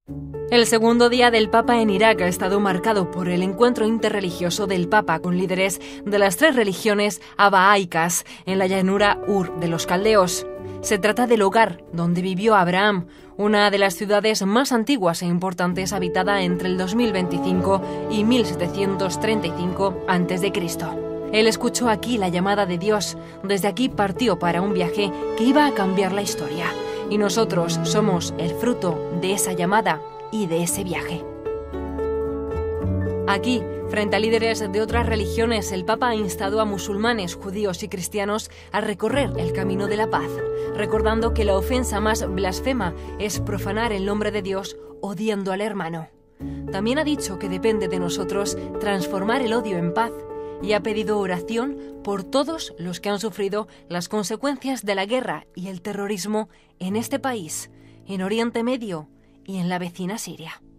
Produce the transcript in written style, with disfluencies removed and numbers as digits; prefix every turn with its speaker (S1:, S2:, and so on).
S1: El segundo día del Papa en Irak ha estado marcado por el encuentro interreligioso del Papa con líderes de las 3 religiones abaháicas en la llanura Ur de los Caldeos. Se trata del hogar donde vivió Abraham, una de las ciudades más antiguas e importantes habitada entre el 2025 y 1735 a.C. Él escuchó aquí la llamada de Dios. Desde aquí partió para un viaje que iba a cambiar la historia. Y nosotros somos el fruto de esa llamada y de ese viaje. Aquí, frente a líderes de otras religiones, el Papa ha instado a musulmanes, judíos y cristianos a recorrer el camino de la paz, recordando que la ofensa más blasfema es profanar el nombre de Dios odiando al hermano. También ha dicho que depende de nosotros transformar el odio en paz y ha pedido oración por todos los que han sufrido las consecuencias de la guerra y el terrorismo en este país, en Oriente Medio y en la vecina Siria.